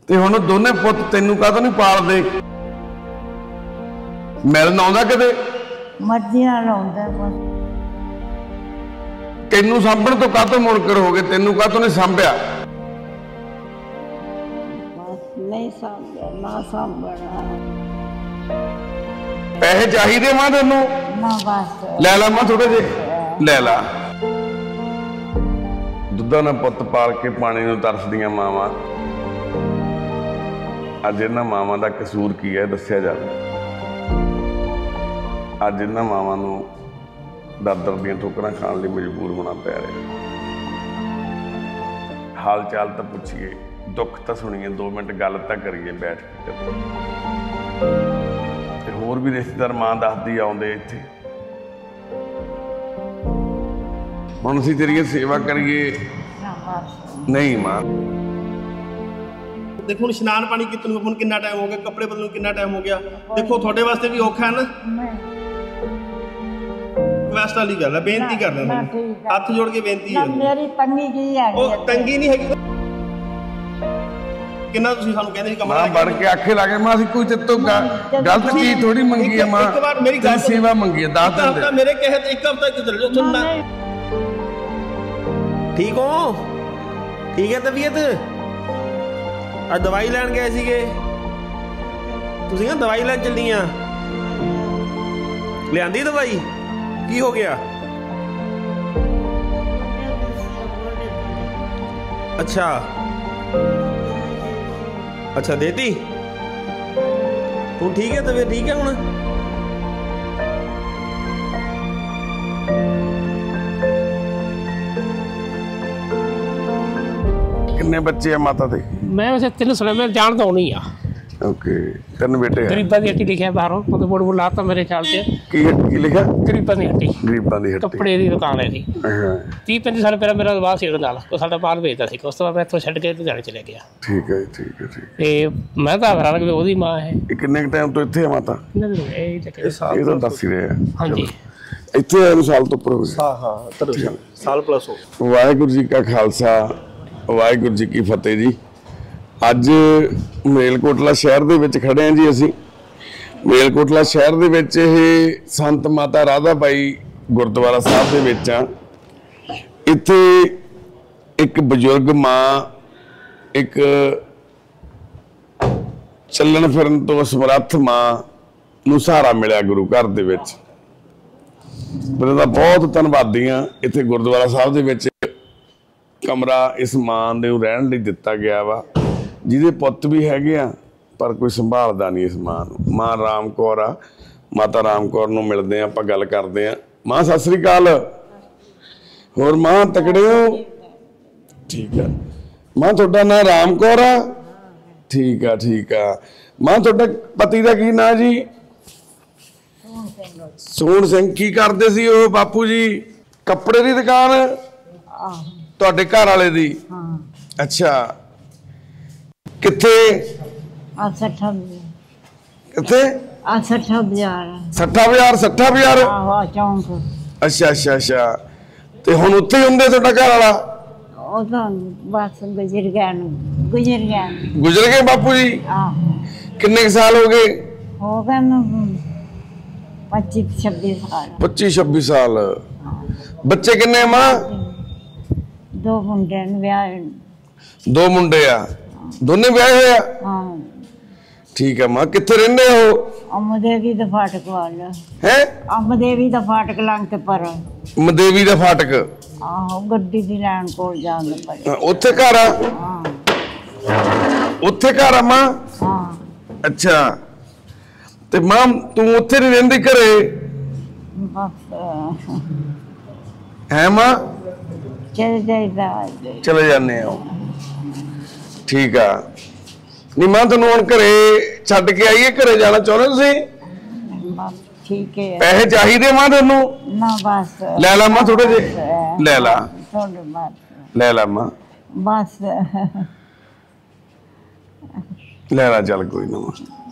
ਤੇ ਹੁਣ ਦੋਨੇ ਪੁੱਤ ਤੈਨੂੰ ਕਾਹਤੋਂ ਨਹੀਂ ਪਾਲਦੇ? ਮਿਲਣ ਆਉਂਦਾ ਕਿਤੇ? ਮਰਜ਼ੀ ਨਾਲ ਆਉਂਦਾ ਬਸ। ਤੈਨੂੰ ਸਾਂਭਣ ਤੋਂ ਕਾਹਤੋਂ ਮੁਨਕਰ ਹੋ ਗਏ? ਤੈਨੂੰ ਕਾਹਤੋਂ ਨਹੀਂ ਸਾਂਭਿਆ? ਬਸ ਨਹੀਂ ਸਾਂਭਿਆ, ਨਾ ਸਾਂਭਣਾ। ਪੈਸੇ ਚਾਹੀਦੇ ਮਾਂ ਤੈਨੂੰ? ਨਾ ਬਸ ਲੈ ਲਾ ਮਾਂ, ਥੋੜੇ ਜਿਹੇ ਲੈ ਲਾ। ਦੁੱਧਾਂ ਨਾਲ ਪੁੱਤ ਪਾਲ ਕੇ ਪਾਣੀ ਨੂੰ ਤਰਸਦੀਆਂ ਮਾਵਾਂ, ਅੱਜ ਇਹਨਾਂ ਮਾਵਾਂ ਦਾ ਕਸੂਰ ਕੀ ਹੈ ਦੱਸਿਆ ਜਾਵੇ। ਅੱਜ ਇਹਨਾਂ ਮਾਵਾਂ ਨੂੰ ਦਰ ਦੀਆਂ ਠੋਕਰਾਂ ਖਾਣ ਲਈ ਮਜਬੂਰ ਹੋਣਾ ਪੈ ਰਿਹਾ। ਹਾਲ ਚਾਲ ਤਾਂ ਪੁੱਛੀਏ, ਦੁੱਖ ਤਾਂ ਸੁਣੀਏ, 2 ਮਿੰਟ ਗੱਲ ਤਾਂ ਕਰੀਏ ਬੈਠ ਕੇ। ਤੇ ਹੋਰ ਵੀ ਰਿਸ਼ਤੇਦਾਰ ਮਾਂ ਦੱਸਦੀ ਆਉਂਦੇ ਇੱਥੇ। ਹੁਣ ਅਸੀਂ ਤੇਰੀ ਸੇਵਾ ਕਰੀਏ? ਨਹੀਂ ਮਾਂ। देखो हुण इशनान पानी कीते नूं हुण कितना टाइम हो गया, कपड़े बदलण कितना टाइम हो गया। देखो तुहाडे वास्ते भी औखा है ना। रिक्वेस्ट वाली गल है, बेनती कर रहा हूं, हाथ जोड़ के बेनती है। मेरी तंगी की है ओ तंगी नहीं हैगी। किन्ना तुसीं सानूं कहंदे सी कमरा मां बढ़ के आखे लागे मां ਅਸੀਂ ਕੋਈ ਤੇਤੋਂ ਗਲਤ ਚੀਜ਼ ਥੋੜੀ ਮੰਗੀ ਹੈ। ਮਾਂ एक बार मेरी गल सेवा मंगी है, दास दे मेरे कहे तो एक हफ्ता चल जाओ तुम ना। ठीक हो? ठीक है तबीयत? ਅੱਜ ਦਵਾਈ ਲੈਣ ਗਏ ਸੀਗੇ ਤੁਸੀਂ? ਨਾ ਦਵਾਈ ਲੈਣ ਚੱਲੀਆਂ, ਲਿਆਂਦੀ ਦਵਾਈ? ਕੀ ਹੋ ਗਿਆ? ਅੱਛਾ ਅੱਛਾ ਦੇਤੀ ਹੁਣ? ਠੀਕ ਹੈ ਤਬੀਅਤ ਠੀਕ ਹੈ ਹੁਣ? ਕਿੰਨੇ ਬੱਚੇ ਆ ਮਾਤਾ ਦੇ? मैं वैसे 3 सुने, मैं जानता हूँ नहीं आ। ओके, 3 बेटे हैं। गरीबा की हट्टी लिखा है बाहरों, मतलब बोर्ड बोर्ड लाता मेरे ख्याल से। की लिखा? गरीबा की हट्टी। गरीबां दी हट्टी, कपड़े की दुकान है जी। 30-35 साल पहले मेरा विवाह सीड़ नाल कोई साडा माल बेचदा सी, उस तो बाद मैं इत्थों छड्ड के लुधियाणे चले गया। ठीक है ठीक है ठीक। ते मैं तो हैरान कि ओदी मां है। किन्ने टाइम तो इत्थे है माता? ये तो दस ही रहे हैं। हाँ जी, इत्थे आए साल तो ऊपर हो गए। हाँ साल प्लस हो। वाहिगुरू जी का खालसा, वाहिगुरू जी की फतेह जी। ਅੱਜ ਮਲੇਰਕੋਟਲਾ ਸ਼ਹਿਰ ਦੇ ਵਿੱਚ ਖੜੇ ਹਾਂ ਜੀ। ਅਸੀਂ ਮਲੇਰਕੋਟਲਾ ਸ਼ਹਿਰ ਦੇ ਵਿੱਚ ਇਹ ਸੰਤ ਮਾਤਾ ਰਾਧਾ ਬਾਈ ਗੁਰਦੁਆਰਾ ਸਾਹਿਬ ਦੇ ਵਿੱਚ ਆ। ਇੱਥੇ ਇੱਕ ਬਜ਼ੁਰਗ ਮਾਂ, ਇੱਕ ਚੱਲਣ ਫਿਰਨ ਤੋਂ ਸਮਰੱਥ ਮਾਂ ਨੂੰ ਸਹਾਰਾ ਮਿਲਿਆ ਗੁਰੂ ਘਰ ਦੇ ਵਿੱਚ। ਮੈਂ ਤਾਂ ਬਹੁਤ ਧੰਨਵਾਦੀ ਹਾਂ। ਇੱਥੇ ਗੁਰਦੁਆਰਾ ਸਾਹਿਬ ਦੇ ਵਿੱਚ ਕਮਰਾ ਇਸ ਮਾਂ ਨੂੰ ਰਹਿਣ ਲਈ ਦਿੱਤਾ ਗਿਆ ਵਾ, ਜਿਹਦੇ ਪੁੱਤ ਵੀ ਹੈਗੇ ਆ ਪਰ ਕੋਈ ਸੰਭਾਲਦਾ ਨਹੀਂ ਇਸ ਮਾਂ ਨੂੰ। ਮਾਂ ਰਾਮ ਕੌਰ ਆ, ਮਾਤਾ ਰਾਮ ਕੌਰ ਨੂੰ ਮਿਲਦੇ ਆ, ਆਪਾਂ ਗੱਲ ਕਰਦੇ ਆ। ਮਾਂ ਸਤਿ ਸ੍ਰੀ ਅਕਾਲ। ਹੋਰ ਮਾਂ ਤਕੜੇ ਹੋ? ਠੀਕ ਆ ਮਾਂ। ਤੁਹਾਡਾ ਨਾਂ ਰਾਮ ਕੌਰ ਆ? ਠੀਕ ਆ ਠੀਕ ਆ ਮਾਂ। ਤੁਹਾਡੇ ਪਤੀ ਦਾ ਕੀ ਨਾਂ ਜੀ? ਸੋਹਣ ਸਿੰਘ। ਕੀ ਕਰਦੇ ਸੀ ਉਹ ਬਾਪੂ ਜੀ? ਕੱਪੜੇ ਦੀ ਦੁਕਾਨ ਤੁਹਾਡੇ ਘਰ ਵਾਲੇ ਦੀ? ਅੱਛਾ, ਕਿੱਥੇ? ਕਿੱਥੇ? 60 ਬਾਜ਼ਾਰ। 60 ਬਾਜ਼ਾਰ? 60 ਬਾਜ਼ਾਰ? ਆਹ ਚੌਂਕ। ਅੱਛਾ ਅੱਛਾ ਅੱਛਾ। ਤੇ ਹੁਣ ਉੱਥੇ ਹੀ ਹੁੰਦੇ ਤੁਹਾਡਾ ਘਰ ਵਾਲਾ? ਉਹ ਤਾਂ ਬਸ ਗੁਜ਼ਰ ਗਿਆ। ਗੁਜ਼ਰ ਗਏ ਬਾਪੂ ਜੀ? ਕਿੰਨੇ ਸਾਲ ਹੋ ਗਏ? ਹੋ ਗਏ 25-26 ਸਾਲ। 25-26 ਸਾਲ। ਬੱਚੇ ਕਿੰਨੇ ਆ ਮਾਂ? 2 ਮੁੰਡੇ ਨੇ ਵਿਆਹ। 2 ਮੁੰਡੇ ਆ? ਦੋਨੇ ਵਿਆਹੇ ਹੋਏ ਆ? ਹਾਂ। ਠੀਕ ਆ ਮਾਂ। ਕਿੱਥੇ ਰਹਿੰਦੇ ਹੋ? ਅੰਮ੍ਰਿਤਸਰ ਦਾ ਫਾਟਕ ਵਾਲ ਹੈ? ਅੰਮ੍ਰਿਤਸਰ ਦਾ ਫਾਟਕ ਲੰਘ ਕੇ ਪਰ। ਮਦੇਵੀ ਦਾ ਫਾਟਕ? ਆਹੋ, ਗੱਡੀ ਦੀ ਲਾਈਨ ਕੋਲ ਜਾਂਦੇ ਪਰ। ਉੱਥੇ ਘਰ ਆ? ਹਾਂ। ਉੱਥੇ ਘਰ ਆ ਮਾਂ? ਹਾਂ। ਅੱਛਾ। ਤੇ ਮਾਂ ਤੂੰ ਉੱਥੇ ਨਹੀਂ ਰਹਿੰਦੀ ਘਰੇ? ਬਸ ਹੈ ਮਾਂ? ਚਲੇ ਜਾਈਦਾ। ਚਲੇ ਜਾਂਦੇ ਆ। ਠੀਕ ਆ। ਨਹੀਂ ਮਾਂ ਤੈਨੂੰ ਹੁਣ ਘਰੇ ਛੱਡ ਕੇ ਆਈਏ? ਘਰੇ ਜਾਣਾ ਚਾਹੁੰਦੇ ਤੁਸੀਂ? ਬਸ ਠੀਕ ਹੈ। ਪੈਸੇ ਚਾਹੀਦੇ ਮਾਂ ਤੈਨੂੰ? ਨਾ ਬਸ ਲੈ ਲਾ ਮਾਂ, ਥੋੜੇ ਜਿਹੇ ਲੈ ਲਾ। ਥੋੜੇ ਬਸ ਲੈ ਲਾ ਮਾਂ, ਬਸ ਲੈ ਲਾ। ਚੱਲ ਕੋਈ ਨਾ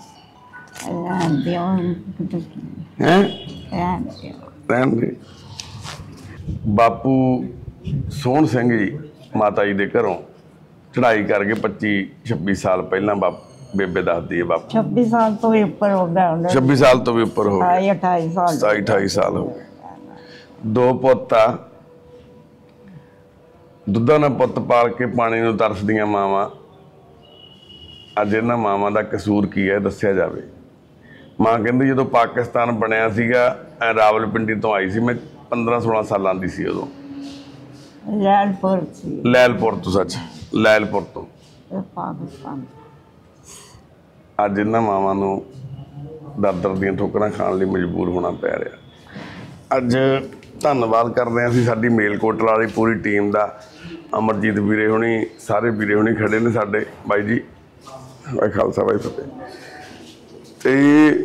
ਹੈ ਰਹਿਣ ਦੇ। ਬਾਪੂ ਸੋਹਣ ਸਿੰਘ ਜੀ ਮਾਤਾ ਜੀ ਦੇ ਘਰੋਂ चढ़ाई करके 25-26 साल पहला बेबे दसदी है बापू 26 साल तो भी ऊपर हो गया उन्हें। 26 साल तो भी ऊपर हो गए 28 साल 27-28 साल हो गए। 2 पुत्त आ दुद्धा नाल पुत्त पाल के पानी नूं तरसदियां मावां अज इन्हां मावां दा कसूर की है दस्सिया जावे। मां कहंदी जदों पाकिस्तान बनिया सीगा रावलपिंडी तो आई सी मैं 15-16 सालां दी सी उदों लैलपुर सी लैलपुर तो सच लैलपुर तो पाकिस्तान। अज इन्हां मावां नूं दर दीयां ठोकरां खाण लई मजबूर होना पै रिहा। अज धन्नवाद करते हैं असीं साडी मेलकोटला वाली पूरी टीम का। अमरजीत वीरे हुणी सारे वीरे हुणी खड़े ने साडे बाई जी वाहे खालसा वाहे फतेह ते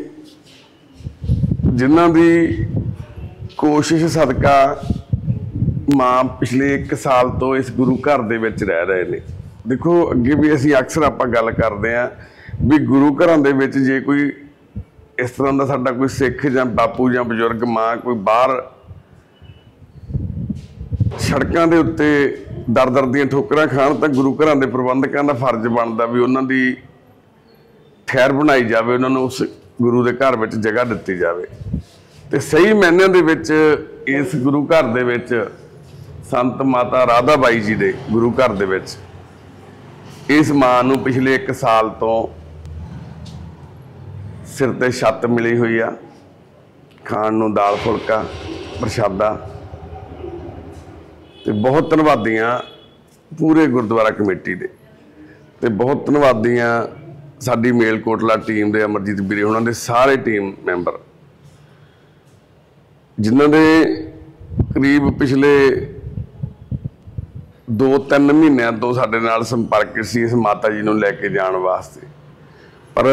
जिन्हां दी कोशिश सदका मां पिछले 1 साल तो इस गुरु घर दे विच रह रहे ने। देखो अगे भी असीं अक्सर आपां गल करदे आ भी गुरु घरां दे विच जे कोई इस तरह का साडा कोई सिख जां बापू जां बजुर्ग मां कोई बाहर सड़कों के उत्ते दर दीयां ठोकरां खाण तां गुरु घरां दे प्रबंधकां दा फर्ज बनदा भी उन्हां दी ठहर बनाई जाए, उन्होंने उस गुरु के घर में जगह दिती जाए। तो सही मायने दे विच इस गुरु घर दे विच संत माता राधा बाई जी दे गुरु घर दे विच इस मां नूं पिछले 1 साल तो सिर ते छत मिली हुई आ, खाण नूं दाल फुलका प्रशादा। ते बहुत धन्नवादी हाँ पूरे गुरुद्वारा कमेटी दे ते बहुत धन्नवादी हाँ साडी मेलकोटला टीम दे अमरजीत वीरे उन्हां दे सारे टीम मैंबर जिन्हां दे करीब पिछले 2-3 महीनों तो साडे नाल संपर्क सी इस माता जी नूं लैके जाण वास्ते। पर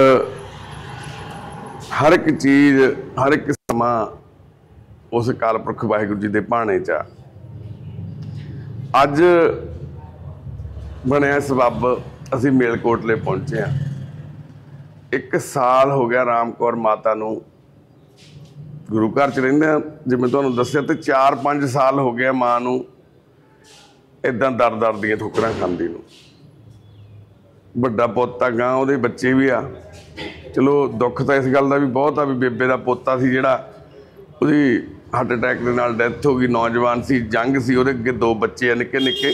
हर एक चीज़ हर एक समा उस अकाल पुरख वाहिगुरू जी दे भाणे च अज बनया सबब असीं मेलकोटले पहुंचे हैं। 1 साल हो गया राम कौर माता नूं गुरु घर च रहिंदे जिवें तुहानूं दस्सिया, ते 4-5 साल हो गया मां नूं इदां दर दर दीयां ठोकरां खांदी नूं। वड्डा पुत्त आ गां उहदे बच्चे भी आ, चलो दुख तो इस गल का भी बहुत आ भी बेबे का पोता सी जिहड़ा उहदी हार्ट अटैक के नाल डैथ हो गई, नौजवान सी, जंग सी, उहदे अगे 2 बच्चे आ निक्के निक्के।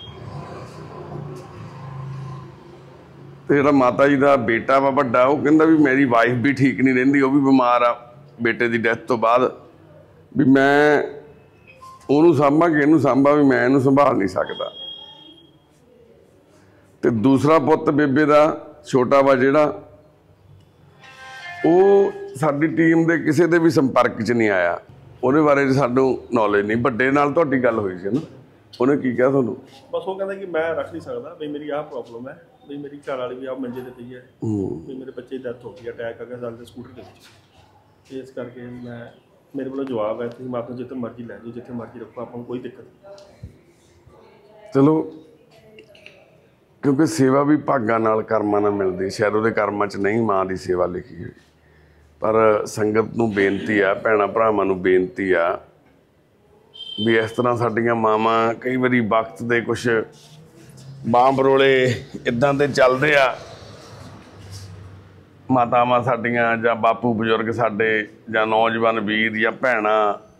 तो जिहड़ा माता जी का बेटा वा वड्डा वो कहंदा भी मेरी वाइफ भी ठीक नहीं रहिंदी, वो भी बीमार आ बेटे की डैथ तो बाद, भी मैं उहनूं सांभा कि इहनूं सांभा, भी मैं इहनूं संभाल नहीं सकदा। ते दूसरा पुत्त बेबे का छोटा वा जिहड़ा वो साडी टीम के किसी के भी संपर्क च नहीं आया, ਉਹਦੇ ਬਾਰੇ ਸਾਨੂੰ ਨੌਲੇਜ ਨਹੀਂ। ਵੱਡੇ ਨਾਲ ਤੁਹਾਡੀ ਗੱਲ ਹੋਈ ਸੀ ਨਾ, ਉਹਨੇ ਕੀ ਕਿਹਾ ਤੁਹਾਨੂੰ? ਬਸ ਉਹ ਕਹਿੰਦਾ ਕਿ ਮੈਂ ਰੱਖ ਨਹੀਂ ਸਕਦਾ ਵੀ ਮੇਰੀ ਆਹ ਪ੍ਰੋਬਲਮ ਹੈ, ਵੀ ਮੇਰੀ ਘਰ ਵਾਲੀ ਵੀ ਆਹ ਮੰਜੇ ਤੇ ਪਈ ਹੈ, ਵੀ ਮੇਰੇ ਬੱਚੇ ਦੀ ਡੈਥ ਹੋ ਗਈ, ਅਟੈਕ ਆ ਗਿਆ ਸਾਡੇ ਸਕੂਟਰ ਦੇ ਵਿੱਚ। ਇਸ ਕਰਕੇ ਮੈਂ ਮੇਰੇ ਵੱਲੋਂ ਜਵਾਬ ਹੈ ਤੁਸੀਂ ਮਾਪੇ ਜਿੱਥੇ ਮਰਜ਼ੀ ਲੈ ਜਾਓ, ਜਿੱਥੇ ਮਰਜ਼ੀ ਰੱਖੋ, ਆਪਾਂ ਨੂੰ ਕੋਈ ਦਿੱਕਤ ਨਹੀਂ। ਚਲੋ ਕਿਉਂਕਿ ਸੇਵਾ ਵੀ ਭਾਗਾਂ ਨਾਲ ਕਰਮਾਂ ਨਾਲ ਮਿਲਦੀ, ਸ਼ਾਇਦ ਉਹਦੇ ਕਰਮਾਂ 'ਚ ਨਹੀਂ ਮਾਂ ਦੀ ਸੇਵਾ ਲਿਖੀ ਹੋਈ, पर संगत नूं बेनती आ, भैणां भरावां नूं बेनती आ भी इस तरह साडियां मावां कई वारी वक्त दे कुछ बांह बरोले इदां दे चलदे आ, मातावां साडियां जां बापू बजुर्ग साडे जां नौजवान वीर जां भैणां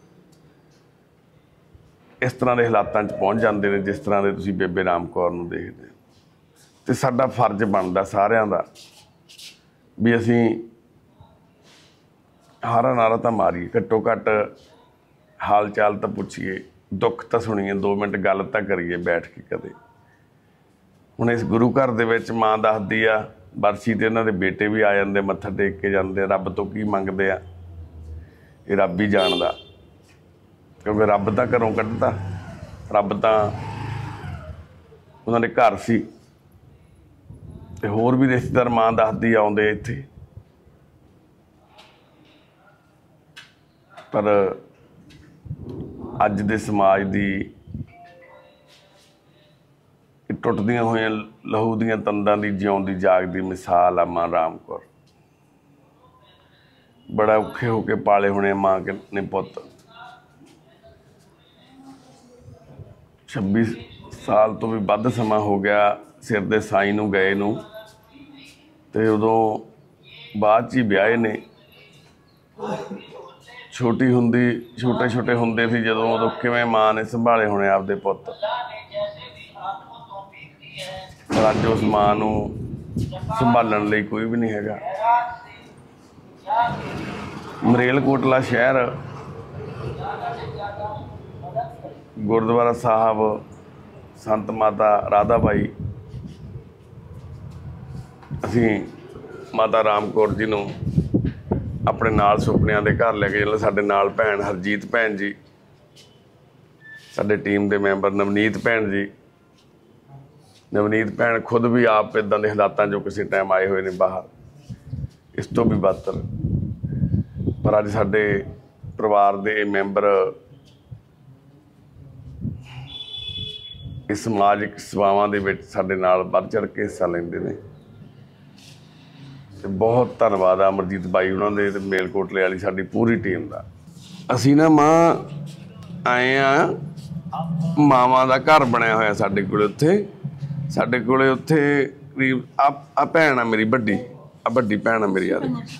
इस तरह के हालातां 'च पहुँच जांदे ने जिस तरह के तुसीं बेबे राम कौर नूं देखदे। ते साडा फर्ज बनदा सारिआं दा भी असीं हारा नारा तो मारिए, घट्टो घट्ट हाल चाल तो पुछिए, दुख तो सुनीए, 2 मिनट गल तो करिए बैठ के कदे। हुण इस गुरु घर दे विच मां दसदी आ बरसी ते इन्हां दे बेटे भी आ जांदे, मत्था टेक के जांदे, रब तो की मंगदे आ ये रब ही जाणदा, क्योंकि रब तां घरों कड्ढता, रब तां उन्हां दे घर सी। ते होर भी रिश्तेदार मां दसदी आउंदे इत्थे, पर अज दे समाज दी टुटदियां होइयां लहू दियां तंदां दी जिउंदी जागदी मिसाल आ मां राम कौर। बड़ा औखे होके पाले होने मां ने पुत्त, 26 साल तो भी वध समा हो गया ਸਿਰ ਦੇ ਸਾਈ ਨੂੰ ਗਏ ਨੂੰ, ਤੇ ਉਦੋਂ ਬਾਅਦ 'ਚ ਹੀ ਵਿਆਹੇ ਨੇ। ਛੋਟੇ ਛੋਟੇ ਹੁੰਦੇ ਸੀ ਜਦੋਂ, ਉਦੋਂ ਕਿਵੇਂ ਮਾਂ ਨੇ ਸੰਭਾਲੇ ਹੋਣੇ ਆਪਦੇ ਪੁੱਤ, ਪਰ ਅੱਜ ਉਸ ਮਾਂ ਨੂੰ ਸੰਭਾਲਣ ਲਈ ਕੋਈ ਵੀ ਨਹੀਂ ਹੈਗਾ। ਮਰੇਲਕੋਟਲਾ ਸ਼ਹਿਰ, ਗੁਰਦੁਆਰਾ ਸਾਹਿਬ, ਸੰਤ ਮਾਤਾ ਰਾਧਾ ਬਾਈ, ਅਸੀਂ ਮਾਤਾ ਰਾਮ ਕੌਰ ਜੀ ਨੂੰ ਆਪਣੇ ਨਾਲ ਸੁਪਨਿਆਂ ਦੇ ਘਰ ਲੈ ਕੇ ਚੱਲੇ। ਸਾਡੇ ਨਾਲ ਭੈਣ ਹਰਜੀਤ ਭੈਣ ਜੀ, ਸਾਡੇ ਟੀਮ ਦੇ ਮੈਂਬਰ ਨਵਨੀਤ ਭੈਣ ਜੀ। ਨਵਨੀਤ ਭੈਣ ਖੁਦ ਵੀ ਆਪ ਇੱਦਾਂ ਦੇ ਹਾਲਾਤਾਂ 'ਚੋਂ ਕਿਸੇ ਟਾਈਮ ਆਏ ਹੋਏ ਨੇ ਬਾਹਰ, ਇਸ ਤੋਂ ਵੀ ਬਦਤਰ। ਪਰ ਅੱਜ ਸਾਡੇ ਪਰਿਵਾਰ ਦੇ ਮੈਂਬਰ ਇਸ ਸਮਾਜਿਕ ਸੇਵਾਵਾਂ ਦੇ ਵਿੱਚ ਸਾਡੇ ਨਾਲ ਵੱਧ ਚੜ੍ਹ ਕੇ ਹਿੱਸਾ ਲੈਂਦੇ ਨੇ, ਤੇ ਬਹੁਤ ਧੰਨਵਾਦ ਆ ਅਮਰਜੀਤ ਬਾਈ ਉਹਨਾਂ ਦੇ ਤੇ ਮੇਲਕੋਟਲੇ ਵਾਲੀ ਸਾਡੀ ਪੂਰੀ ਟੀਮ ਦਾ। ਅਸੀਂ ਨਾ ਮਾਂ ਆਏ ਆ, ਮਾਵਾਂ ਦਾ ਘਰ ਬਣਿਆ ਹੋਇਆ ਸਾਡੇ ਕੋਲ ਉੱਥੇ। ਸਾਡੇ ਕੋਲੇ ਉੱਥੇ ਕਰੀਬ ਆ ਭੈਣ ਆ ਮੇਰੀ ਵੱਡੀ, ਆ ਵੱਡੀ ਭੈਣ ਆ ਮੇਰੀ।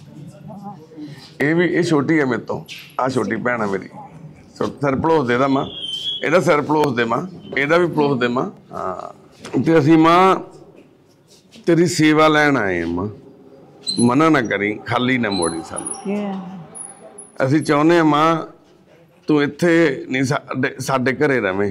ਇਹ ਛੋਟੀ ਆ ਮੇਰੇ ਤੋਂ, ਆ ਛੋਟੀ ਭੈਣ ਆ ਮੇਰੀ। ਸਿਰ ਪਲੋਸ ਦੇ ਦਾ ਮਾਂ, ਇਹਦਾ ਸਿਰ ਪਲੋਸ ਦੇ ਮਾਂ, ਇਹਦਾ ਵੀ ਪਲੋਸ ਦੇ ਮਾਂ। ਹਾਂ, ਤੇ ਅਸੀਂ ਮਾਂ ਤੇਰੀ ਸੇਵਾ ਲੈਣ ਆਏ ਆ ਮਾਂ, ਮਨਾ ਨਾ ਕਰੀ, ਖਾਲੀ ਨਾ ਮੋੜੀ ਸਾਨੂੰ। ਅਸੀਂ ਚਾਹੁੰਦੇ ਹਾਂ ਮਾਂ ਤੂੰ ਇੱਥੇ ਨਹੀਂ ਸਾਡੇ ਘਰੇ ਰਵੇਂ।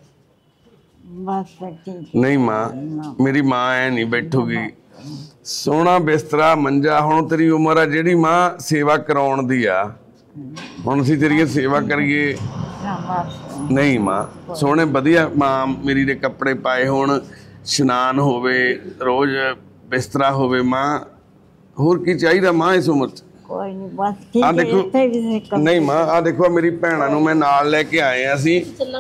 ਨਹੀਂ ਮਾਂ, ਮੇਰੀ ਮਾਂ ਐ ਨਹੀਂ ਬੈਠੂਗੀ। ਸੋਹਣਾ ਬਿਸਤਰਾ ਮੰਜਾ, ਹੁਣ ਤੇਰੀ ਉਮਰ ਆ ਜਿਹੜੀ ਮਾਂ ਸੇਵਾ ਕਰਾਉਣ ਦੀ ਆ, ਹੁਣ ਅਸੀਂ ਤੇਰੀ ਸੇਵਾ ਕਰੀਏ। ਨਹੀਂ ਮਾਂ, ਸੋਹਣੇ ਵਧੀਆ ਮਾਂ ਮੇਰੀ ਦੇ ਕੱਪੜੇ ਪਾਏ ਹੋਣ, ਇਸ਼ਨਾਨ ਹੋਵੇ, ਰੋਜ਼ ਬਿਸਤਰਾ ਹੋਵੇ ਮਾਂ, ਹੋਰ ਕੀ ਚਾਹੀਦਾ ਮਾਂ ਇਸ ਉਮਰ 'ਚ। ਕੋਈ ਨਹੀਂ, ਬਸ ਠੀਕ ਹੈ। ਦੇਖੋ ਨਹੀਂ ਮਾਂ, ਆ ਦੇਖੋ ਮੇਰੀ ਭੈਣਾਂ ਨੂੰ ਮੈਂ ਨਾਲ ਲੈ ਕੇ ਆਏ ਆ ਅਸੀਂ।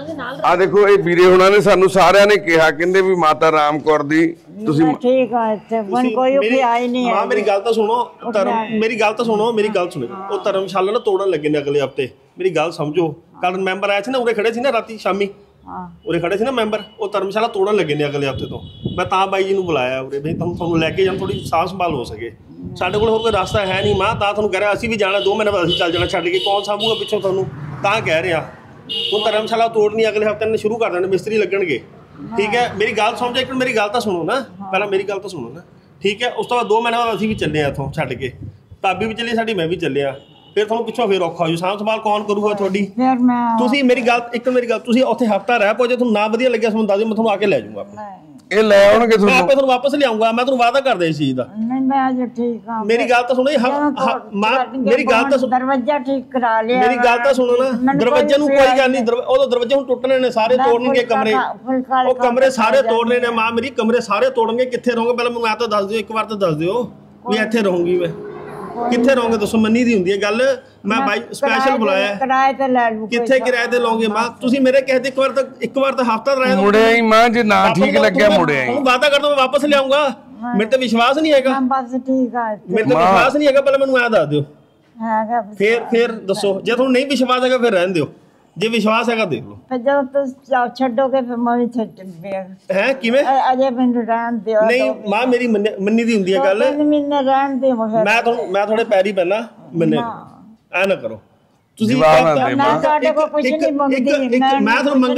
ਆ ਦੇਖੋ ਇਹ ਵੀਰੇ ਹੁਣਾਂ ਨੇ ਸਾਨੂੰ ਸਾਰਿਆਂ ਨੇ ਕਿਹਾ, ਕਹਿੰਦੇ ਵੀ ਮਾਤਾ ਰਾਮ ਕੌਰ ਦੀ ਤੁਸੀਂ ਠੀਕ ਆ ਇੱਥੇ ਕੋਈ ਉਪਾਏ ਨਹੀਂ ਹੈ। ਮਾਂ ਮੇਰੀ ਗੱਲ ਤਾਂ ਸੁਣੋ, ਮੇਰੀ ਗੱਲ ਤਾਂ ਸੁਣੋ, ਮੇਰੀ ਗੱਲ ਸੁਣੋ। ਉਹ ਧਰਮਸ਼ਾਲਾ ਨਾ ਤੋੜਨ ਲੱਗੇ ਨੇ ਅਗਲੇ ਹਫਤੇ, ਮੇਰੀ ਗੱਲ ਸਮਝੋ। ਕੱਲ ਮੈਂਬਰ ਆਇਆ ਸੀ ਨਾ, ਉਰੇ ਖੜੇ ਸੀ ਨਾ ਰਾਤੀ ਸ਼ਾਮੀ, ਉਰੇ ਖੜੇ ਸੀ ਨਾ ਮੈਂਬਰ, ਉਹ ਧਰਮਸ਼ਾਲਾ ਤੋੜਨ ਲੱਗੇ ਨੇ ਅਗਲੇ ਹਫਤੇ ਤੋਂ। ਮੈਂ ਤਾਂ ਬਾਈ ਜੀ ਨੂੰ ਬੁਲਾਇਆ ਉਰੇ, ਬਈ ਤੁਹਾਨੂੰ ਲੈ ਕੇ ਜਾਣ, ਥੋੜੀ ਸਾਂਭ ਸੰਭਾਲ ਹੋ ਸਕੇ। ਸਾਡੇ ਕੋਲ ਹੋਰ ਕੋਈ ਰਸਤਾ ਹੈ ਨਹੀਂ ਮਾਂ, ਤਾਂ ਤੁਹਾਨੂੰ ਕਹਿ ਰਿਹਾ ਅਸੀਂ ਵੀ ਜਾਣਾ 2 ਮਹੀਨੇ ਬਾਅਦ, ਅਸੀਂ ਚੱਲ ਜਾਣਾ ਛੱਡ ਕੇ, ਕੌਣ ਸਾਂਭੂਗਾ ਪਿੱਛੋਂ ਤੁਹਾਨੂੰ, ਤਾਂ ਕਹਿ ਰਿਹਾ। ਹੁਣ ਧਰਮਸ਼ਾਲਾ ਤੋੜਨੀ ਅਗਲੇ ਹਫਤੇ ਨੇ ਸ਼ੁਰੂ ਕਰ ਦੇਣੇ, ਮਿਸਤਰੀ ਲੱਗਣਗੇ। ਠੀਕ ਹੈ, ਮੇਰੀ ਗੱਲ ਸਮਝੋ ਇੱਕ ਮਿੰਟ, ਮੇਰੀ ਗੱਲ ਤਾਂ ਸੁਣੋ ਨਾ, ਪਹਿਲਾਂ ਮੇਰੀ ਗੱਲ ਤਾਂ ਸੁਣੋ ਨਾ। ਠੀਕ ਹੈ, ਉਸ ਤੋਂ ਬਾਅਦ 2 ਮਹੀਨੇ ਬਾਅਦ ਅਸੀਂ ਵੀ ਚੱਲੇ ਆ ਇੱਥੋਂ ਛੱਡ ਕੇ, ਭਾਬੀ ਵੀ ਚੱਲੀ ਸਾਡੀ, ਮੈਂ ਵੀ ਚੱਲਿਆ। ਫਿਰ ਤੁਹਾਨੂੰ ਪਿੱਛੋਂ ਫਿਰ ਔਖਾ ਹੋ ਜੂ, ਸਾਂਭ ਸੰਭਾਲ ਕੌਣ ਕਰੂਗਾ ਤੁਹਾਡੀ। ਤੁਸੀਂ ਮੇਰੀ ਗੱਲ ਤੁਸੀਂ ਉੱਥੇ ਹਫਤਾ ਰਹਿ ਪਓ, ਜੇ ਤੁਹਾਨੂੰ ਨਾ ਵਧੀਆ ਲੱਗਿਆ ਤੁਹਾਨੂੰ ਦੱਸ ਦਿਓ, ਮੈਂ ਤੁਹਾਨੂੰ ਆ ਕੇ ਲੈ ਜਾਊਂਗਾ। ਇਹ ਲੈ ਆਉਣਗੇ ਤੁਹਾਨੂੰ, ਮੈਂ ਆਪੇ ਤੁਹਾਨੂੰ ਵਾਪਸ ਲਿਆਉਂਗਾ, ਮੈਂ ਤੁਹਾਨੂੰ ਵਾਅਦਾ ਕਰਦਾ ਇਸ ਚੀਜ਼ ਦਾ। ਨਹੀਂ ਮੈਂ ਅਜੇ ਠੀਕ ਹਾਂ। ਮੇਰੀ ਗੱਲ ਤਾਂ ਸੁਣੋ ਮਾਂ, ਮੇਰੀ ਗੱਲ ਤਾਂ ਦਰਵਾਜ਼ਾ ਠੀਕ ਕਰਾ ਲਿਆ। ਮੇਰੀ ਗੱਲ ਤਾਂ ਸੁਣੋ ਨਾ, ਦਰਵਾਜ਼ੇ ਨੂੰ ਕੋਈ ਗੱਲ ਨਹੀਂ, ਉਹ ਦਰਵਾਜ਼ੇ ਹੁਣ ਟੁੱਟਣੇ ਨੇ, ਸਾਰੇ ਤੋੜਨਗੇ ਕਮਰੇ, ਉਹ ਕਮਰੇ ਸਾਰੇ ਤੋੜਨੇ ਨੇ ਮਾਂ ਮੇਰੀ, ਕਮਰੇ ਸਾਰੇ ਤੋੜਨਗੇ। ਕਿੱਥੇ ਰਹੋਗੇ ਪਹਿਲਾਂ ਮੈਨੂੰ ਐ ਤਾਂ ਦੱਸ ਦਿਓ, ਇੱਕ ਵਾਰ ਤਾਂ ਦੱਸ ਦਿਓ ਵੀ ਇੱਥੇ ਰਹੂੰਗੀ ਮੈਂ, ਕਿੱਥੇ ਰਹੋਗੇ ਦੱਸੋ। ਮੰਨੀ ਦੀ ਹੁੰਦੀ ਹੈ ਗੱਲ, ਮੈਂ ਬਾਈ ਸਪੈਸ਼ਲ ਬੁਲਾਇਆ, ਕਿਰਾਏ ਤੇ ਲੈ ਲੂ। ਕਿੱਥੇ ਕਿਰਾਏ ਤੇ ਲਓਗੇ ਮਾਂ ਤੁਸੀਂ? ਮੇਰੇ ਕਹਦੇ ਇੱਕ ਵਾਰ ਤਾਂ ਹਫਤਾ ਰਹਿ ਮੁੜਿਆ ਹੀ ਮਾਂ, ਜੇ ਨਾ ਠੀਕ ਲੱਗਿਆ ਮੁੜਿਆ ਹੀ। ਤੁਹਾਨੂੰ ਵਾਅਦਾ ਕਰਦਾ ਮੈਂ ਵਾਪਸ ਲਿਆਉਂਗਾ, ਮੇਰੇ ਤੇ ਵਿਸ਼ਵਾਸ ਨਹੀਂ ਹੈਗਾ। ਬਸ ਠੀਕ ਆ, ਮੇਰੇ ਤੇ ਵਿਸ਼ਵਾਸ ਨਹੀਂ ਹੈਗਾ, ਪਹਿਲਾਂ ਮੈਨੂੰ ਐ ਦੱਸ ਦਿਓ। ਹੈਗਾ ਫਿਰ ਦੱਸੋ, ਜੇ ਤੁਹਾਨੂੰ ਨਹੀਂ ਵਿਸ਼ਵਾਸ ਹੈਗਾ ਫਿਰ ਰਹਿਣ ਦਿਓ, ਜੇ ਵਿਸ਼ਵਾਸ ਹੈਗਾ ਦੇਖ ਲਓ। ਫਿਰ ਜਦੋਂ ਤੁਸੀਂ ਛੱਡੋਗੇ ਫਿਰ ਮੈਂ ਵੀ ਛੱਡ ਹੈ ਕਿਵੇਂ? ਅਜੇ ਮੈਨੂੰ ਰਹਿਣ ਦਿਓ। ਨਹੀਂ ਮਾਂ ਮੇਰੀ ਮੰਨੀ ਦੀ ਹੁੰਦੀ ਹੈ ਗੱਲ, ਮੈਨੂੰ ਰਹਿਣ ਦਿਓ। ਮੈਂ ਤੁਹਾਡੇ ਪੈਰੀ ਪੈਣਾ, ਮੰਨੇ ਐ ਨਾ ਕਰੋ ਤੁਸੀਂ। ਮੈਂ ਤੁਹਾਡੇ ਕੋਲ ਕੁਝ ਨਹੀਂ ਮੰਗਦੀ, ਮੈਂ ਤੁਹਾਨੂੰ ਮੰਗਣ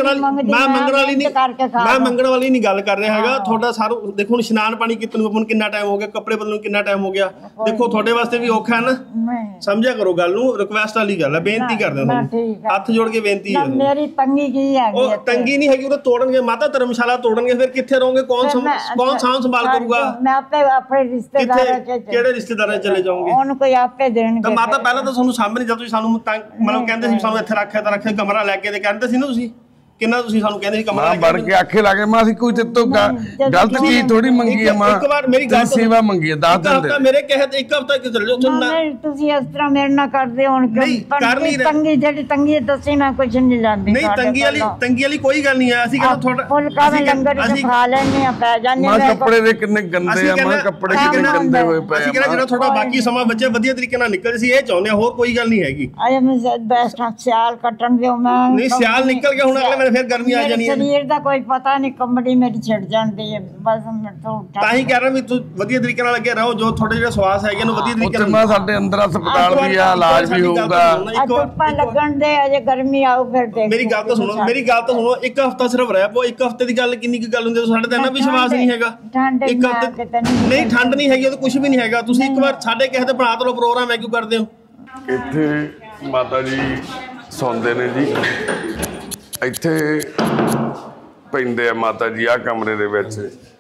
ਵਾਲੀ ਨਹੀਂ ਗੱਲ ਕਰ ਰਿਹਾ ਹੈਗਾ। ਤੁਹਾਡਾ ਸਾਰਾ ਦੇਖੋ, ਹੁਣ ਇਸ਼ਨਾਨ ਪਾਣੀ ਕੀਤੇ ਨੂੰ ਕਿੰਨਾ ਟਾਈਮ ਹੋ ਗਿਆ, ਕੱਪੜੇ ਬਦਲਣ ਨੂੰ ਕਿੰਨਾ ਟਾਈਮ ਹੋ ਗਿਆ। ਦੇਖੋ ਤੁਹਾਡੇ ਵਾਸਤੇ ਵੀ ਔਖਾ ਹੈ ਨਾ, ਸਮਝਿਆ ਕਰੋ ਗੱਲ ਨੂੰ। ਰਿਕੁਐਸਟ ਵਾਲੀ ਗੱਲ ਹੈ, ਬੇਨਤੀ ਕਰਦੇ ਤੁਹਾਨੂੰ, ਹੱਥ ਜੋੜ ਕੇ ਬੇਨਤੀ ਹੈ। ਮੇਰੀ ਤੰਗੀ ਕੀ ਹੈਗੀ? ਉਹ ਤੰਗੀ ਨਹੀਂ ਹੈਗੀ, ਉਹ ਤੋੜਨਗੇ ਮਾਤਾ, ਧਰਮਸ਼ਾਲਾ ਤੋੜਨਗੇ, ਫਿਰ ਕਿੱਥੇ ਰਹੋਗੇ? ਕੌਣ ਸਾਂਭ ਸੰਭਾਲ ਕਰੂਗਾ? ਮੈਂ ਆਪੇ ਆਪਣੇ ਰਿਸ਼ਤੇਦਾਰਾਂ ਚ, ਕਿਹੜੇ ਰਿਸ਼ਤੇਦਾਰਾਂ ਚਲੇ ਜਾਓਗੇ? ਉਹਨੂੰ ਕੋਈ ਆਪੇ ਦੇਣਗੇ। ਤਾਂ ਮਾਤਾ ਪਹਿਲਾਂ ਤਾਂ ਤੁਹਾਨੂੰ ਸਾਹਮਣੇ, ਜਦ ਤੁਸੀਂ ਸਾਨੂੰ ਮਤਲਬ ਕਹਿੰਦੇ ਸੀ ਸਾਨੂੰ ਇੱਥੇ ਰੱਖਿਆ ਤਾਂ ਰੱਖਿਆ, ਕਮਰਾ ਲੈ ਕੇ ਤੇ ਕਹਿੰਦੇ ਸੀ ਨਾ ਤੁਸੀਂ, ਕਿੰਨਾ ਤੁਸੀਂ ਸਾਨੂੰ ਕਹਿੰਦੇ ਸੀ ਕਮਰਾ ਬਣ ਕੇ ਆਖੇ ਲਾ ਕੇ ਮਾਂ ਅਸੀਂ ਕੋਈ ਤੇਤੋਂ ਗਲਤ ਚੀਜ਼ ਥੋੜੀ ਮੰਗੀ ਆ ਮਾਂ। ਇੱਕ ਵਾਰ ਮੇਰੀ ਗੱਲ ਸੇਵਾ ਮੰਗੀ ਆ, 10 ਦਿਨ ਦੇ ਮੇਰੇ ਕਹੇ ਤੇ ਇੱਕ ਹਫਤਾ ਕਿ ਚਲੇ ਜਾਓ। ਨਹੀਂ ਤੁਸੀਂ ਇਸ ਤਰ੍ਹਾਂ ਮੇਰੇ ਨਾਲ ਕਰਦੇ ਹੁਣ ਤੰਗੀ ਜਿਹੜੀ ਤੰਗੀ ਦੱਸੀ ਮੈਂ ਕੁਝ ਨਹੀਂ ਜਾਣਦੀ। ਨਹੀਂ ਤੰਗੀ ਵਾਲੀ ਕੋਈ ਗੱਲ ਨਹੀਂ ਆ। ਅਸੀਂ ਕਹਿੰਦਾ ਤੁਹਾਡਾ ਫੁਲਕਾ ਵੀ ਲੰਗਰ ਚ ਖਾ ਲੈਣੇ ਆ, ਪੈ ਜਾਂਦੇ ਆ। ਕੱਪੜੇ ਦੇ ਕਿੰਨੇ ਗੰਦੇ ਆ ਮਾਂ, ਕੱਪੜੇ ਕਿੰਨੇ ਗੰਦੇ ਹੋਏ ਪਏ ਆ। ਅਸੀਂ ਕਹਿੰਦਾ ਜਿਹੜਾ ਤੁਹਾਡਾ ਬਾਕੀ ਸਮਾਂ ਬੱਚੇ ਵਧੀਆ ਤਰੀਕੇ ਨਾਲ ਨਿਕਲ ਸੀ, ਇਹ ਚਾਹੁੰਦੇ ਆ, ਹੋਰ ਕੋਈ ਗੱਲ ਨਹੀਂ ਹੈਗੀ। ਅਜੇ ਮੈਂ ਬੈਸਟ ਸਿਆਲ ਕੱਟਣ ਦਿਓ। ਮੈਂ ਨਹੀਂ ਸਿਆਲ ਨਿਕਲ ਗਿਆ, ਹੁਣ ਅਗਲੇ ਵਾਰ ਫਿਰ ਗਰਮੀ ਆ ਜਾਣੀ ਹੈ। ਸਰੀਰ ਦਾ ਕੋਈ ਪਤਾ ਨਹੀਂ, ਕੰਬੜੀ ਮੇਰੀ ਛਿੜ ਜਾਂਦੀ ਹੈ ਬਸ। ਤਾਂ ਹੀ ਕਹਿ ਰਿਹਾ ਵੀ ਤੂੰ ਵਧੀਆ ਤਰੀਕੇ ਨਾਲ ਲੱਗੇ ਰਹੋ, ਜੋ ਤੁਹਾਡੇ ਜਿਹੜੇ ਸਵਾਸ ਹੈਗੇ ਨੂੰ ਵਧੀਆ ਤਰੀਕੇ ਨਾਲ। ਮੈਂ ਸਾਡੇ ਅੰਦਰ ਹਸਪਤਾਲ ਵੀ ਆ, ਇਲਾਜ ਵੀ ਹੋਊਗਾ। ਧੁੱਪਾਂ ਲੱਗਣ ਦੇ ਅਜੇ ਗਰਮੀ ਆਊ ਫਿਰ ਦੇਖ। ਮੇਰੀ ਗੱਲ ਤਾਂ ਸੁਣੋ, ਇੱਕ ਹਫ਼ਤਾ ਸਿਰਫ ਰਹਿ ਪੋ। ਇੱਕ ਹਫ਼ਤੇ ਦੀ ਗੱਲ ਕਿੰਨੀ ਕੁ ਗੱਲ ਹੁੰਦੀ, ਸਾਡੇ ਤਾਂ ਇੰਨਾ ਵਿਸ਼ਵਾਸ ਨਹੀਂ ਹੈਗਾ। ਇੱਕ ਹਫ਼ਤੇ ਨਹੀਂ, ਠੰਡ ਨਹੀਂ ਹੈਗੀ, ਉਹ ਤਾਂ ਕੁਝ ਵੀ ਨਹੀਂ ਹੈਗਾ। ਤੁਸੀਂ ਇੱਕ ਵਾਰ ਸਾਡੇ ਕਿਸੇ ਦੇ ਬਣਾ ਲਓ ਪ੍ਰੋਗਰਾਮ, ਹੈ ਕਿਉਂ ਕਰਦੇ ਹੋ? ਇੱਥੇ ਮਾਤਾ ਜੀ ਸੌਂਦੇ ਨੇ ਜੀ, ਇੱਥੇ ਪੈਂਦੇ ਆ ਮਾਤਾ ਜੀ ਆਹ ਕਮਰੇ ਦੇ ਵਿੱਚ।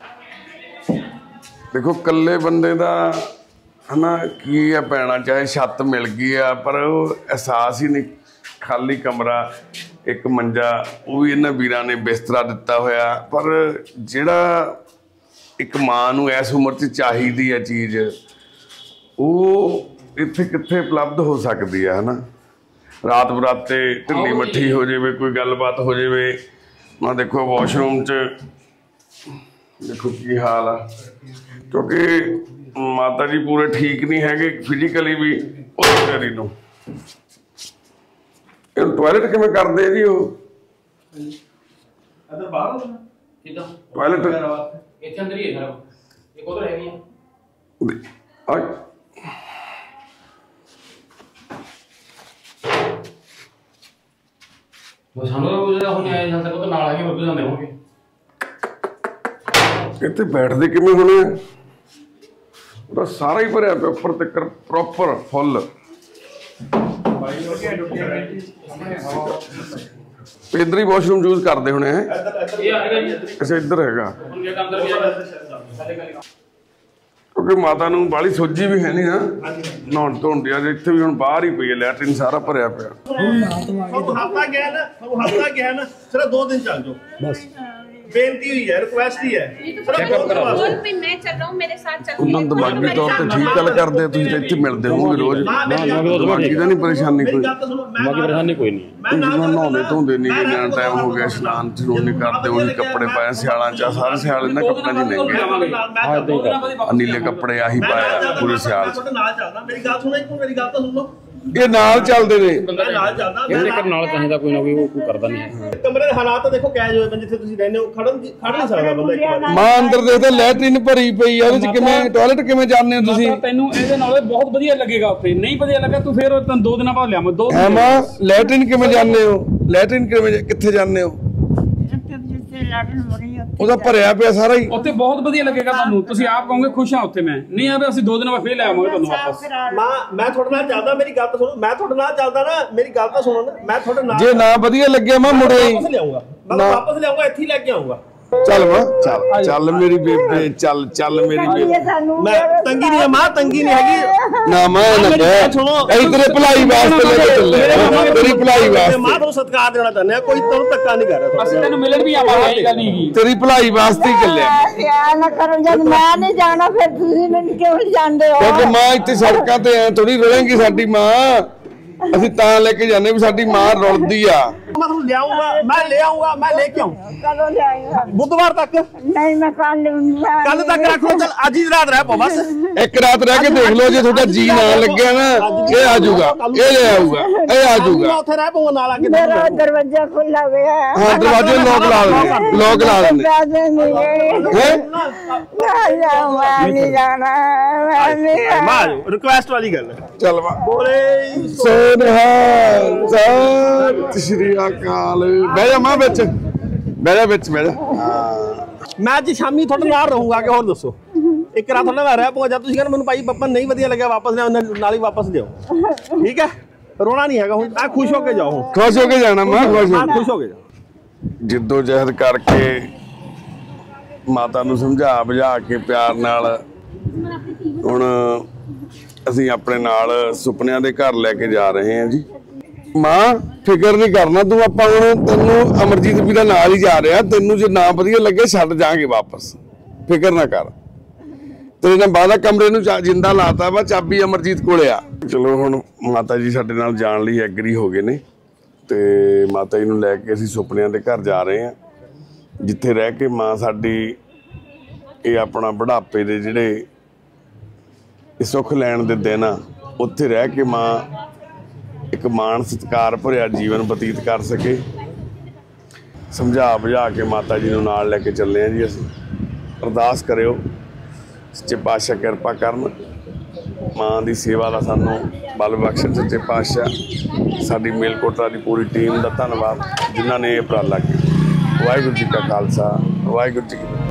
ਦੇਖੋ ਇਕੱਲੇ ਬੰਦੇ ਦਾ ਹਨਾ ਕੀ ਆ ਪੈਣਾ, ਚਾਹੇ ਛੱਤ ਮਿਲ ਗਈ ਆ ਪਰ ਉਹ ਅਹਿਸਾਸ ਹੀ ਨਹੀਂ। ਖਾਲੀ ਕਮਰਾ, ਇੱਕ ਮੰਜਾ, ਉਹ ਵੀ ਇਹਨਾਂ ਵੀਰਾਂ ਨੇ ਬਿਸਤਰਾ ਦਿੱਤਾ ਹੋਇਆ। ਪਰ ਜਿਹੜਾ ਇੱਕ ਮਾਂ ਨੂੰ ਇਸ ਉਮਰ 'ਚ ਚਾਹੀਦੀ ਹੈ ਚੀਜ਼, ਉਹ ਇੱਥੇ ਕਿੱਥੇ ਉਪਲਬਧ ਹੋ ਸਕਦੀ ਹੈ ਹਨਾ। ਰਾਤ ਬਰਾਤੇ ਢਿੱਲੀ ਮੱਠੀ ਹੋ ਜਾਵੇ, ਕੋਈ ਗੱਲਬਾਤ ਹੋ ਜਾਵੇ। ਮੈਂ ਦੇਖੋ ਵਾਸ਼ਰੂਮ 'ਚ ਦੇਖੋ ਕੀ ਹਾਲ ਆ, ਕਿਉਂਕਿ ਮਾਤਾ ਜੀ ਪੂਰੇ ਠੀਕ ਨਹੀਂ ਹੈਗੇ ਫਿਜ਼ੀਕਲੀ ਵੀ। ਉਹ ਵਿਚਾਰੀ ਨੂੰ ਇਹ ਟਾਇਲਟ ਕਿਵੇਂ ਕਰਦੇ ਆ ਜੀ? ਉਹ ਇੱਧਰ ਬਾਹਰ ਕਿੱਦਾਂ ਟਾਇਲਟ ਇੱਥੇ ਅੰਦਰ ਹੀ ਹੈ ਸਾਰਾ, ਇੱਕ ਉਧਰ ਹੈਗੀ ਆ। ਸਾਨੂੰ ਜਿਹੜਾ ਹੁਣ ਆਏ ਜਾਂ ਤੱਕ ਉਹ ਨਾਲ ਆ ਕੇ ਉੱਧਰ ਜਾਂਦੇ ਹੋਣਗੇ। ਇੱਥੇ ਬੈਠਦੇ ਕਿਵੇਂ ਹੋਣੇ? ਉਹਦਾ ਸਾਰਾ ਹੀ ਭਰਿਆ ਪਿਆ ਉੱਪਰ ਤੱਕ ਪ੍ਰੋਪਰ ਫੁੱਲ। ਇੱਧਰ ਹੀ ਵਾਸ਼ਰੂਮ ਯੂਜ਼ ਕਰਦੇ ਹੋਣੇ ਹੈ। ਅੱਛਾ ਇੱਧਰ ਹੈਗਾ, ਕਿਉਂਕਿ ਮਾਤਾ ਨੂੰ ਬਾਹਲੀ ਸੋਝੀ ਵੀ ਹੈ ਨਹੀਂ ਨਾ ਨਹਾਉਣ ਧੋਣ ਦੀ। ਇੱਥੇ ਵੀ ਹੁਣ ਬਾਹਰ ਹੀ ਪਈ ਹੈ, ਲੈਟਰਿਨ ਸਾਰਾ ਭਰਿਆ ਪਿਆ। ਹਫ਼ਤਾ ਗਿਆ ਨਾ ਸਿਰਫ 2 ਦਿਨ ਚੱਲ ਜਾਓ ਬਸ। बेनती हुई है, रिक्वेस्ट ही है। ਉਹਨਾਂ ਦਿਮਾਗੀ ਤੌਰ ਤੇ ਠੀਕ ਗੱਲ ਕਰਦੇ ਆ, ਤੁਸੀਂ ਇੱਥੇ ਮਿਲਦੇ ਹੋਵੋਗੇ ਰੋਜ਼। ਦਿਮਾਗੀ ਦਾ ਨਹੀਂ ਪਰੇਸ਼ਾਨੀ ਕੋਈ, ਬਾਕੀ ਪਰੇਸ਼ਾਨੀ ਕੋਈ ਨਹੀਂ। ਨਹਾਉਂਦੇ ਧੋਂਦੇ ਨਹੀਂ, ਜਿੰਨਾ ਟਾਈਮ ਹੋ ਗਿਆ ਇਸ਼ਨਾਨ ਚਨੂਨ ਨਹੀਂ ਕਰਦੇ, ਉਹੀ ਕੱਪੜੇ ਪਾਏ ਸਿਆਲਾਂ ਚ। ਸਾਰੇ ਸਿਆਲ ਇਹਨਾਂ ਕੱਪੜਿਆਂ ਚ ਨੰਗੇ, ਨੀਲੇ ਕੱਪੜੇ ਆਹੀ ਪਾਇਆ ਪੂਰੇ ਸਿਆਲ ਚ। ਮੇਰੀ ਗੱਲ ਸੁਣੋ, ਇੱਕ ਮੇਰੀ ਗੱਲ ਤਾਂ ਸੁਣ ਲਓ। ਇਹ ਨਾਲ ਚੱਲਦੇ ਨੇ, ਨਾਲ ਚੱਲਦਾ ਨਾਲ ਚਾਹੀਦਾ ਕੋਈ ਨਾ ਕੋਈ ਕਰਦਾ ਨਹੀਂ। ਕਮਰੇ ਦੇ ਹਾਲਾਤ ਦੇਖੋ ਕੈਜ ਹੋਏ ਪਏ, ਜਿੱਥੇ ਤੁਸੀਂ ਰਹਿੰਦੇ ਹੋ ਖੜ ਨਹੀਂ ਸਕਦਾ ਬੰਦਾ ਇੱਕ ਵਾਰ। ਮਾਂ ਅੰਦਰ ਦੇਖਦੇ ਲੈਟਰਿਨ ਭਰੀ ਪਈ ਆ, ਉਹਦੇ ਚ ਕਿਵੇਂ ਟਾਇਲਟ ਕਿਵੇਂ ਜਾਂਦੇ ਹੋ ਤੁਸੀਂ? ਤੈਨੂੰ ਇਹਦੇ ਨਾਲ ਬਹੁਤ ਵਧੀਆ ਲੱਗੇਗਾ। ਉੱਥੇ ਨਹੀਂ ਵਧੀਆ ਲੱਗਾ ਤੂੰ ਫਿਰ 2 ਦਿਨਾਂ ਬਾਅਦ ਲਿਆਵਾਂ। 2 ਹੈ ਮਾਂ ਲੈਟਰਿਨ ਕਿਵੇਂ ਜਾਂਦੇ ਹੋ? ਲੈਟਰਿਨ ਕਿੱਥੇ ਜਾਂਦੇ ਹੋ? ਉਹਦਾ ਭਰਿਆ ਪਿਆ ਸਾਰਾ ਹੀ। ਉੱਥੇ ਬਹੁਤ ਵਧੀਆ ਲੱਗੇਗਾ ਤੁਹਾਨੂੰ, ਤੁਸੀਂ ਆਪ ਕਹੋਗੇ ਖੁਸ਼ ਹਾਂ ਉੱਥੇ। ਮੈਂ ਨਹੀਂ ਆਵੇ, ਅਸੀਂ 2 ਦਿਨਾਂ ਬਾਅਦ ਫੇਰ ਲੈ ਆਵਾਂਗੇ ਤੁਹਾਨੂੰ ਵਾਪਸ। ਮੈਂ ਤੁਹਾਡੇ ਨਾਲ ਚੱਲਦਾ, ਮੇਰੀ ਗੱਲ ਤਾਂ ਸੁਣੋ। ਮੈਂ ਤੁਹਾਡੇ ਨਾਲ ਚੱਲਦਾ ਨਾ, ਮੇਰੀ ਗੱਲ ਤਾਂ ਸੁਣੋ ਨਾ। ਮੈਂ ਤੁਹਾਡੇ ਨਾਲ ਜੇ ਨਾ ਵਧੀਆ ਲੱਗਿਆ ਮੈਂ ਮੁੜੇ ਵਾਪਸ ਲਿਆਉਂਗਾ, ਮੈਂ ਵਾਪਸ ਲਿਆਉਂਗਾ, ਇੱਥੇ ਹੀ ਲੈ ਕੇ ਆਉਂਗਾ। ਚੱਲ ਮਾਂ ਚੱਲ ਮੇਰੀ ਬੇਬੇ, ਚੱਲ ਮੇਰੀ ਬੇਬੇ। ਮੈਂ ਤੰਗੀ ਨਹੀਂ ਹੈ ਮਾਂ, ਤੰਗੀ ਨਹੀਂ ਹੈਗੀ ਨਾ ਮਾਂ ਨਾ ਕਹਿ, ਤੇਰੇ ਭਲਾਈ ਵਾਸਤੇ ਲੈ ਕੇ ਚੱਲੇ, ਤੇਰੀ ਭਲਾਈ ਵਾਸਤੇ। ਮਾਂ ਤੁਹਾਨੂੰ ਸਤਿਕਾਰ ਦੇਣਾ ਚਾਹੁੰਦੇ ਆ, ਕੋਈ ਤੁਹਾਨੂੰ ਧੱਕਾ ਨਹੀਂ ਕਰ ਰਿਹਾ। ਅਸੀਂ ਤੈਨੂੰ ਮਿਲਣ ਵੀ ਆਵਾਂਗੇ, ਇਹ ਗੱਲ ਨਹੀਂ ਹੈਗੀ। ਤੇਰੀ ਭਲਾਈ ਵਾਸਤੇ ਹੀ ਚੱਲਿਆ। ਨਾ ਕਰੋ, ਜਦ ਮੈਂ ਨਹੀਂ ਜਾਣਾ ਫਿਰ ਤੁਸੀਂ ਮੈਨੂੰ ਕਿਉਂ ਜਾਂਦੇ ਹੋ? ਕਿਉਂਕਿ ਮਾਂ ਇੱਥੇ ਸੜਕਾਂ ਤੇ ਐ ਥੋੜੀ ਰੁਲੇਗੀ ਸਾਡੀ ਮਾਂ। ਅਸੀਂ ਤਾਂ ਲੈ ਕੇ ਜਾਂਦੇ ਵੀ ਸਾਡੀ ਮਾਂ ਰੁਲਦੀ ਆ। ਮੈਂ ਤੁਹਾਨੂੰ ਲਿਆਉਂਗਾ, ਮੈਂ ਲੈ ਆਉਂਗਾ, ਮੈਂ ਲੈ ਕੇ ਆਉਂ। ਕਦੋਂ ਲਿਆਏਗਾ? ਬੁੱਧਵਾਰ ਤੱਕ। ਨਹੀਂ ਮੈਂ ਕੱਲ ਤੱਕ ਰੱਖ ਲਓ। ਚੱਲ ਅੱਜ ਹੀ ਰਾਤ ਰਹਿ ਪੋ ਬਸ। ਇੱਕ ਰਾਤ ਰਹਿ ਕੇ ਦੇਖ ਲਓ, ਜੇ ਤੁਹਾਡਾ ਜੀ ਨਾ ਲੱਗਿਆ ਨਾ ਇਹ ਆ ਜਾਊਗਾ, ਇਹ ਲੈ ਆਊਗਾ, ਇਹ ਆ ਜਾਊਗਾ। ਉੱਥੇ ਰਹਿ ਪਊਗਾ ਨਾਲ ਆ ਕੇ। ਮੇਰਾ ਦਰਵਾਜ਼ਾ ਖੁੱਲਾ ਹੋਇਆ ਹੈ। ਹਾਂ ਦਰਵਾਜ਼ੇ ਲੋਕ ਲਾ ਦਿੰਦੇ, ਲੋਕ ਲਾ ਦਿੰਦੇ ਹੈ। ਨਹੀਂ ਜਾਣਾ, ਮੈਂ ਨਹੀਂ ਮਾਂ ਰਿਕੁਐਸਟ ਵਾਲੀ ਗੱਲ ਹੈ। ਚੱਲ ਵਾ ਬੋਲੇ ਸੋਨਹਾ ਸਤਿ ਸ਼੍ਰੀ ਅਕਾਲ। ਬਹਿ ਜਾ ਮਾਂ ਵਿੱਚ, ਬਹਿ ਜਾ ਵਿੱਚ, ਬਹਿ ਜਾ। ਮੈਂ ਅੱਜ ਸ਼ਾਮੀ ਤੁਹਾਡੇ ਨਾਲ ਰਹੂੰਗਾ ਕਿ ਹੋਰ ਦੱਸੋ। ਇੱਕ ਰਾਤ ਤੁਹਾਡੇ ਨਾਲ ਰਹਿ ਪਊਗਾ। ਜਦ ਤੁਸੀਂ ਕਹਿੰਦੇ ਮੈਨੂੰ ਭਾਈ ਪੱਪਾ ਨਹੀਂ ਵਧੀਆ ਲੱਗਿਆ ਵਾਪਸ ਲਿਆਓ, ਨਾਲ ਹੀ ਵਾਪਸ ਲਿਆਓ। ਠੀਕ ਹੈ, ਰੋਣਾ ਨਹੀਂ ਹੈਗਾ। ਹੁਣ ਮੈਂ ਖੁਸ਼ ਹੋ ਕੇ ਜਾਓ, ਖੁਸ਼ ਹੋ ਕੇ ਜਾਣਾ ਮਾਂ, ਖੁਸ਼ ਹੋ ਕੇ ਜਾਓ। ਜਿੱਦੋ ਜਹਿਦ ਕਰਕੇ ਮਾਤਾ ਨੂੰ ਸਮਝਾ ਬੁਝਾ ਕੇ ਪਿਆਰ ਨਾਲ ਹੁਣ ਅਸੀਂ ਆਪਣੇ ਨਾਲ ਸੁਪਨਿਆਂ ਦੇ ਘਰ ਲੈ ਕੇ ਜਾ ਰਹੇ ਹਾਂ ਜੀ। ਮਾਂ ਫਿਕਰ ਨਹੀਂ ਕਰਨਾ ਤੂੰ, ਆਪਾਂ ਹੁਣ ਤੈਨੂੰ ਅਮਰਜੀਤ ਵੀਰਾ ਨਾਲ ਹੀ ਜਾ ਰਿਹਾ। ਤੈਨੂੰ ਜੇ ਨਾ ਵਧੀਆ ਲੱਗੇ ਛੱਡ ਜਾਾਂਗੇ ਵਾਪਸ, ਫਿਕਰ ਨਾ ਕਰ। ਤੇਰੇ ਨਾਲ ਬਾਅਦ ਕਮਰੇ ਨੂੰ ਜਿੰਦਾ ਲਾਤਾ ਵਾ, ਚਾਬੀ ਅਮਰਜੀਤ ਕੋਲੇ ਆ। ਚਲੋ ਹੁਣ ਮਾਤਾ ਜੀ ਸਾਡੇ ਨਾਲ ਜਾਣ ਲਈ ਐਗਰੀ ਹੋ ਗਏ ਨੇ ਤੇ ਮਾਤਾ ਜੀ ਨੂੰ ਲੈ ਕੇ ਅਸੀਂ ਸੁਪਨਿਆਂ ਦੇ ਘਰ ਜਾ ਰਹੇ ਹਾਂ, ਜਿੱਥੇ ਰਹਿ ਕੇ ਮਾਂ ਸਾਡੀ ਇਹ ਆਪਣਾ ਬੁਢਾਪੇ ਦੇ ਜਿਹੜੇ ਸੁੱਖ ਲੈਣ ਦੇ ਦਿਨ ਆ, ਉੱਥੇ ਰਹਿ ਕੇ ਮਾਂ ਇੱਕ ਮਾਣ ਸਤਿਕਾਰ ਭਰਿਆ ਜੀਵਨ ਬਤੀਤ ਕਰ ਸਕੇ। ਸਮਝਾ ਬੁਝਾ ਕੇ ਮਾਤਾ ਜੀ ਨੂੰ ਨਾਲ ਲੈ ਕੇ ਚੱਲੇ ਹਾਂ ਜੀ ਅਸੀਂ। ਅਰਦਾਸ ਕਰਿਓ ਸੱਚੇ ਪਾਤਸ਼ਾਹ ਕਿਰਪਾ ਕਰਨ, ਮਾਂ ਦੀ ਸੇਵਾ ਦਾ ਸਾਨੂੰ ਬਲ ਬਖਸ਼ਣ ਸੱਚੇ ਪਾਤਸ਼ਾਹ। ਸਾਡੀ ਮੇਲਕੋਟਰਾ ਦੀ ਪੂਰੀ ਟੀਮ ਦਾ ਧੰਨਵਾਦ ਜਿਨ੍ਹਾਂ ਨੇ ਇਹ ਉਪਰਾਲਾ ਕੀਤਾ। ਵਾਹਿਗੁਰੂ ਜੀ ਕਾ ਖਾਲਸਾ, ਵਾਹਿਗੁਰੂ ਜੀ ਕੀ ਫਤਿਹ।